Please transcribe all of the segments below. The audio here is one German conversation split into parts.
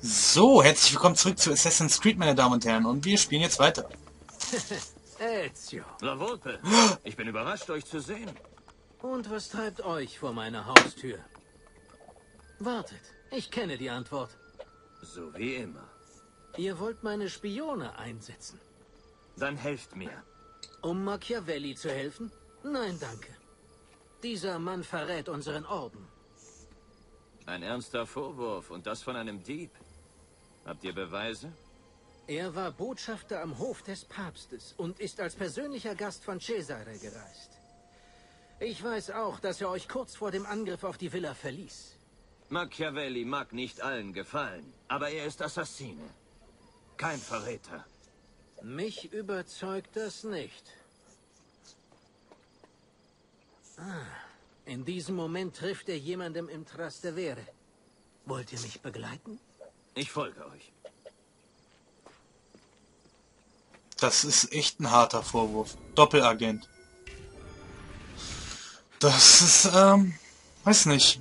So, herzlich willkommen zurück zu Assassin's Creed, meine Damen und Herren. Und wir spielen jetzt weiter. Ezio. La Volpe, ich bin überrascht, euch zu sehen. Und was treibt euch vor meiner Haustür? Wartet, ich kenne die Antwort. So wie immer. Ihr wollt meine Spione einsetzen. Dann helft mir. Um Machiavelli zu helfen? Nein, danke. Dieser Mann verrät unseren Orden. Ein ernster Vorwurf und das von einem Dieb. Habt ihr Beweise? Er war Botschafter am Hof des Papstes und ist als persönlicher Gast von Cesare gereist. Ich weiß auch, dass er euch kurz vor dem Angriff auf die Villa verließ. Machiavelli mag nicht allen gefallen, aber er ist Assassine. Kein Verräter. Mich überzeugt das nicht. In diesem Moment trifft er jemandem im Trastevere. Wollt ihr mich begleiten? Ich folge euch. Das ist echt ein harter Vorwurf. Doppelagent. Das ist, weiß nicht.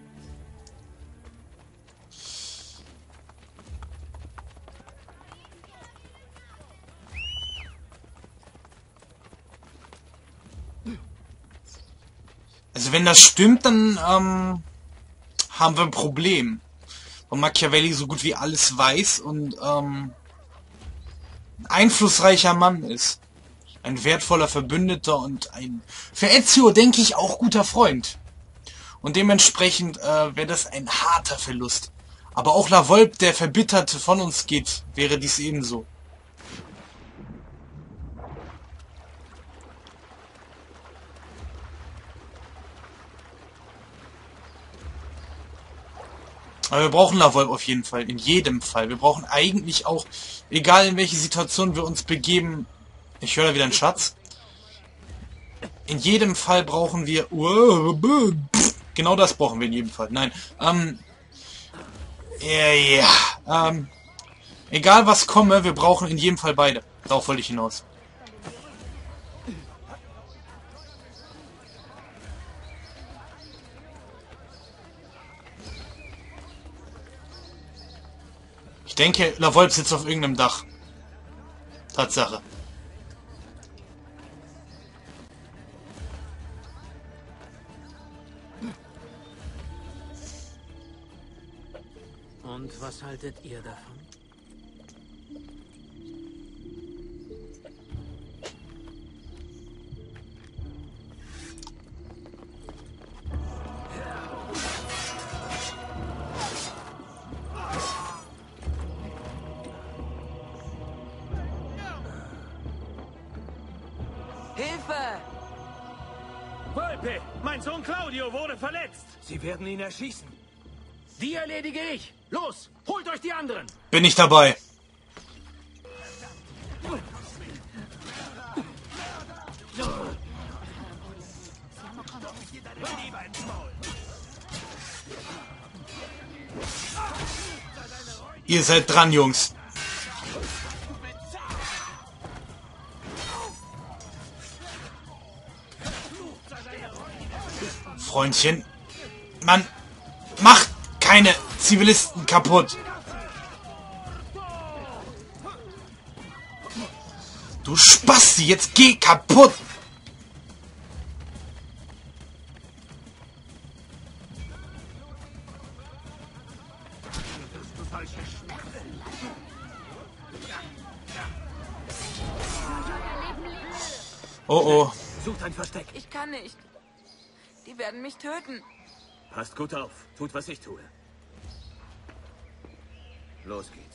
Also wenn das stimmt, dann haben wir ein Problem. Weil Machiavelli so gut wie alles weiß und ein einflussreicher Mann ist. Ein wertvoller Verbündeter und ein, für Ezio denke ich, auch guter Freund. Und dementsprechend wäre das ein harter Verlust. Aber auch La Volpe, der verbittert von uns geht, wäre dies ebenso. Aber wir brauchen La Volpe auf jeden Fall, in jedem Fall. Wir brauchen eigentlich auch, egal in welche Situation wir uns begeben, ich höre da wieder einen Schatz. In jedem Fall brauchen wir, genau das brauchen wir in jedem Fall. Nein, egal was komme, wir brauchen in jedem Fall beide. Darauf wollte ich hinaus. Ich denke, La Volpe sitzt auf irgendeinem Dach. Tatsache. Und was haltet ihr davon? Hilfe! Volpe, mein Sohn Claudio wurde verletzt. Sie werden ihn erschießen. Die erledige ich! Los, holt euch die anderen! Bin ich dabei. Ihr seid dran, Jungs. Freundchen. Mann, macht keine Zivilisten kaputt. Du Spasti, jetzt geh kaputt. Oh oh. Sucht ein Versteck. Ich kann nicht. Die werden mich töten. Passt gut auf. Tut, was ich tue. Los geht's.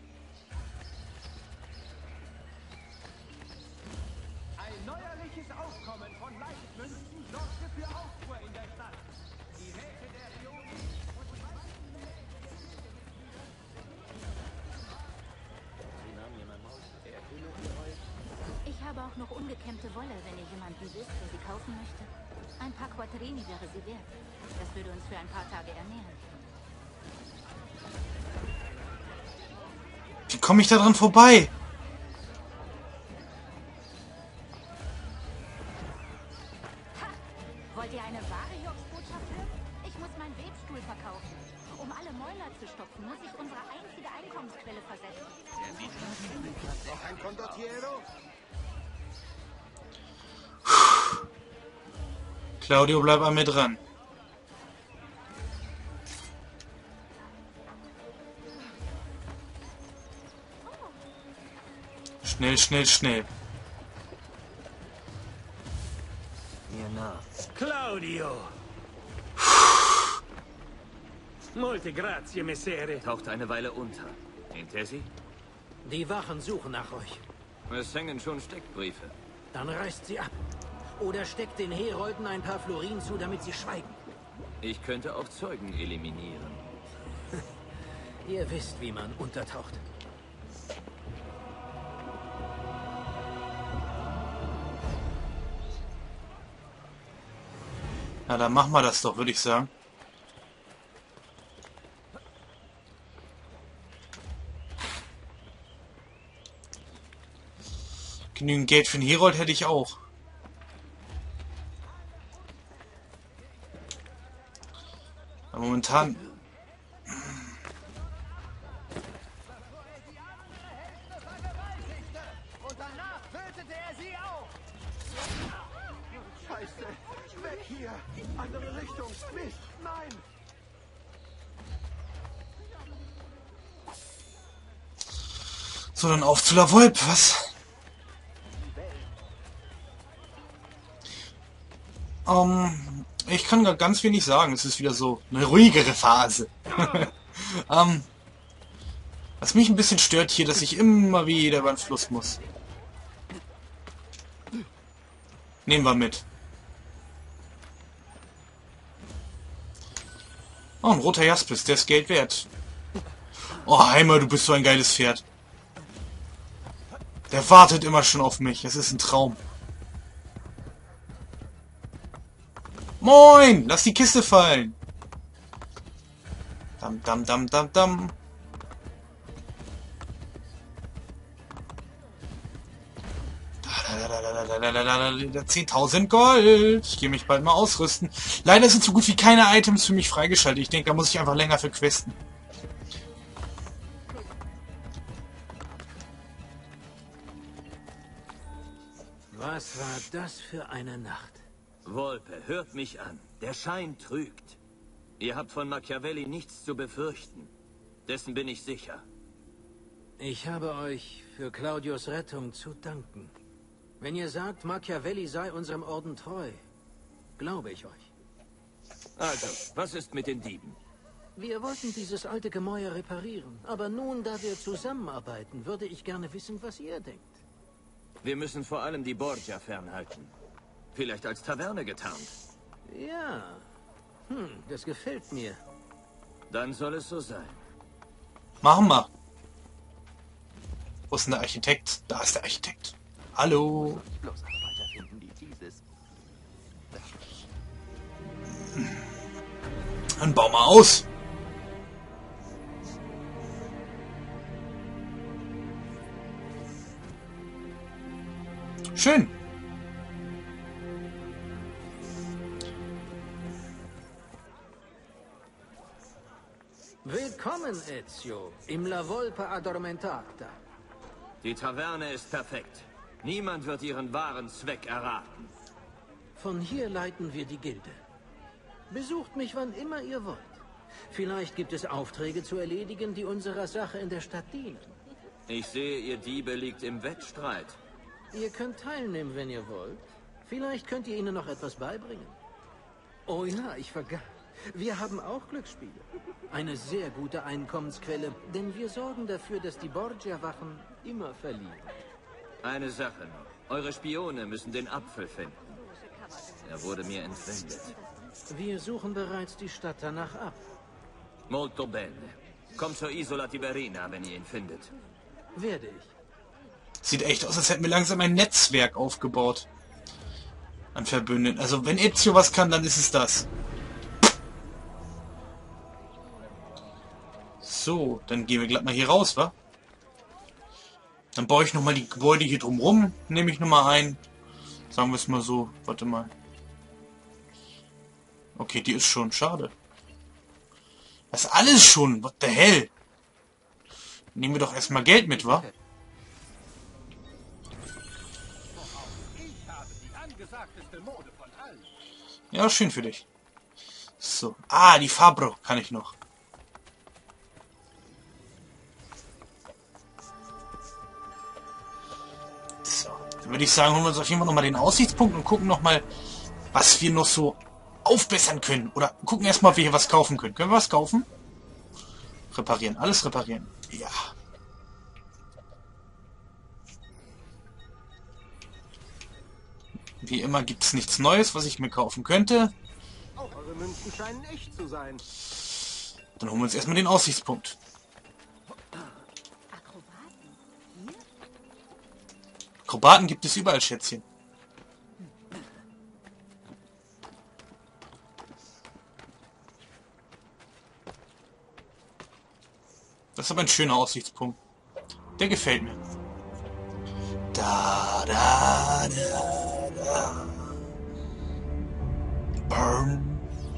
Ein neuerliches Aufkommen von Leichtmünzen sorgte für Aufruhr in der Stadt. Die Räte der Region Ich habe auch noch ungekämmte Wolle, wenn ihr jemanden wisst, der sie kaufen möchte. Ein paar Quattrini wäre sie wert. Das würde uns für ein paar Tage ernähren. Wie komme ich da dran vorbei? Wollt ihr eine wahre Jobsbotschaft hören? Ich muss meinen Webstuhl verkaufen. Um alle Mäuler zu stopfen, muss ich unsere einzige Einkommensquelle versetzt. Noch ein Condottiero? Claudio, bleib an mir dran. Schnell, schnell, schnell. Mir nach. Claudio! Molte grazie, Messere. Taucht eine Weile unter. Intesi? Die Wachen suchen nach euch. Es hängen schon Steckbriefe. Dann reißt sie ab. Oder steckt den Herolden ein paar Florin zu, damit sie schweigen. Ich könnte auch Zeugen eliminieren. Ihr wisst, wie man untertaucht. Na, dann machen wir das doch, würde ich sagen. Genügend Geld für den Herold hätte ich auch. Aber momentan... Und danach tötete er sie auch. Scheiße. Weg hier. Andere Richtung. Mist. Nein. So, dann auf zu La Volpe, was? Ich kann gar ganz wenig sagen. Es ist wieder so eine ruhigere Phase. Was mich ein bisschen stört hier, dass ich immer wieder über den Fluss muss. Nehmen wir mit. Oh, ein roter Jaspis, der ist Geld wert. Oh, Heimer, du bist so ein geiles Pferd. Der wartet immer schon auf mich. Es ist ein Traum. Moin! Lass die Kiste fallen! Dam, dam, dam, dam, dam. 10.000 Gold. Ich gehe mich bald mal ausrüsten. Leider sind so gut wie keine Items für mich freigeschaltet. Ich denke, da muss ich einfach länger für questen. Was war das für eine Nacht? Volpe, hört mich an. Der Schein trügt. Ihr habt von Machiavelli nichts zu befürchten. Dessen bin ich sicher. Ich habe euch für Claudius Rettung zu danken. Wenn ihr sagt, Machiavelli sei unserem Orden treu, glaube ich euch. Also, was ist mit den Dieben? Wir wollten dieses alte Gemäuer reparieren, aber nun, da wir zusammenarbeiten, würde ich gerne wissen, was ihr denkt. Wir müssen vor allem die Borgia fernhalten. Vielleicht als Taverne getarnt. Ja, das gefällt mir. Dann soll es so sein. Machen wir. Wo ist denn der Architekt? Da ist der Architekt. Hallo. Bloß Arbeiter finden, die dieses. Dann bau mal aus. Schön. Willkommen, Ezio, im La Volpe Addormentata. Die Taverne ist perfekt. Niemand wird ihren wahren Zweck erraten. Von hier leiten wir die Gilde. Besucht mich, wann immer ihr wollt. Vielleicht gibt es Aufträge zu erledigen, die unserer Sache in der Stadt dienen. Ich sehe, ihr Diebe liegt im Wettstreit. Ihr könnt teilnehmen, wenn ihr wollt. Vielleicht könnt ihr ihnen noch etwas beibringen. Oh ja, ich vergaß. Wir haben auch Glücksspiele. Eine sehr gute Einkommensquelle, denn wir sorgen dafür, dass die Borgia-Wachen immer verlieren. Eine Sache noch. Eure Spione müssen den Apfel finden. Er wurde mir entwendet. Wir suchen bereits die Stadt danach ab. Molto bene. Kommt zur Isola Tiberina, wenn ihr ihn findet. Werde ich. Sieht echt aus, als hätten wir langsam ein Netzwerk aufgebaut. An Verbündeten. Also wenn Ezio was kann, dann ist es das. So, dann gehen wir glatt mal hier raus, wa? Dann baue ich nochmal die Gebäude hier drumrum. Nehme ich nochmal ein. Sagen wir es mal so. Warte mal. Okay, die ist schon. Schade. Das ist alles schon. What the hell? Nehmen wir doch erstmal Geld mit, wa? Ich habe die angesagteste Mode von allen. Ja, schön für dich. So. Ah, die Fabro kann ich noch. So. Dann würde ich sagen, holen wir uns auf jeden Fall nochmal den Aussichtspunkt und gucken nochmal, was wir noch so aufbessern können. Oder gucken erstmal, ob wir hier was kaufen können. Können wir was kaufen? Reparieren. Alles reparieren. Ja. Wie immer gibt es nichts Neues, was ich mir kaufen könnte. Auch eure Münzen scheinen echt zu sein. Dann holen wir uns erstmal den Aussichtspunkt. Akrobaten? Hier? Akrobaten gibt es überall, Schätzchen. Das ist aber ein schöner Aussichtspunkt. Der gefällt mir. Da, da, da, da. Burn.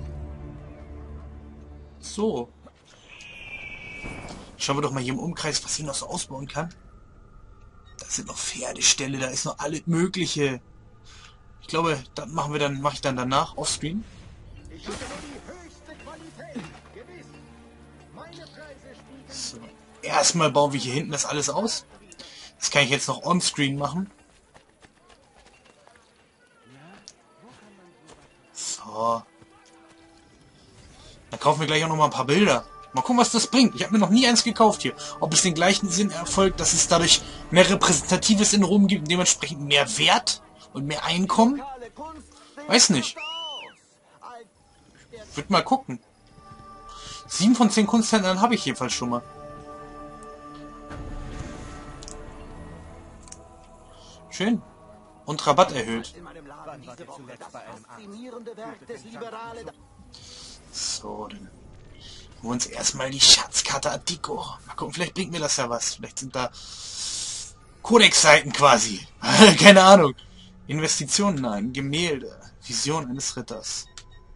So. Schauen wir doch mal hier im Umkreis, was ich noch so ausbauen kann. Da sind noch Pferdeställe, da ist noch alles Mögliche. Ich glaube, das mache ich dann danach offscreen. Ich habe die höchste Qualität. Gewiss. Meine Preise spiegeln. So. Erstmal bauen wir hier hinten das alles aus. Das kann ich jetzt noch onscreen machen. So. Dann kaufen wir gleich auch noch mal ein paar Bilder. Mal gucken, was das bringt. Ich habe mir noch nie eins gekauft hier. Ob es den gleichen Sinn erfolgt, dass es dadurch mehr Repräsentatives in Rom gibt und dementsprechend mehr Wert und mehr Einkommen. Weiß nicht. Wird mal gucken. 7 von 10 Kunsthändlern habe ich jedenfalls schon mal. Schön. Und Rabatt erhöht. In meinem Laden diese Woche das faszinierende Werk des Liberale. So, dann holen wir uns erstmal die Schatzkarte Attico. Mal gucken, vielleicht bringt mir das ja was. Vielleicht sind da Codex-Seiten quasi. Keine Ahnung. Investitionen, nein. Gemälde. Vision eines Ritters.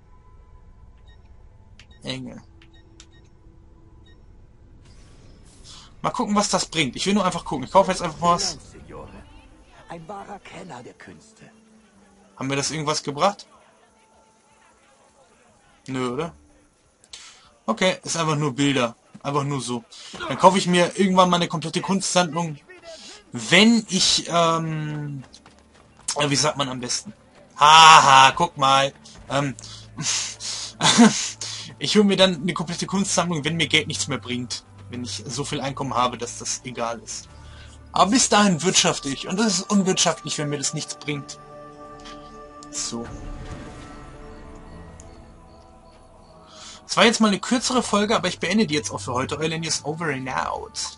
Engel. Mal gucken, was das bringt. Ich will nur einfach gucken. Ich kaufe jetzt einfach mal was. Ein wahrer Kenner der Künste. Haben wir das irgendwas gebracht? Nö, oder? Okay, ist einfach nur Bilder. Einfach nur so. Dann kaufe ich mir irgendwann mal eine komplette Kunstsammlung. Wenn ich, wie sagt man am besten? Haha, guck mal. Ich hole mir dann eine komplette Kunstsammlung, wenn mir Geld nichts mehr bringt. Wenn ich so viel Einkommen habe, dass das egal ist. Aber bis dahin wirtschafte ich. Und das ist unwirtschaftlich, wenn mir das nichts bringt. So. Es war jetzt mal eine kürzere Folge, aber ich beende die jetzt auch für heute. Eulen ist over and out.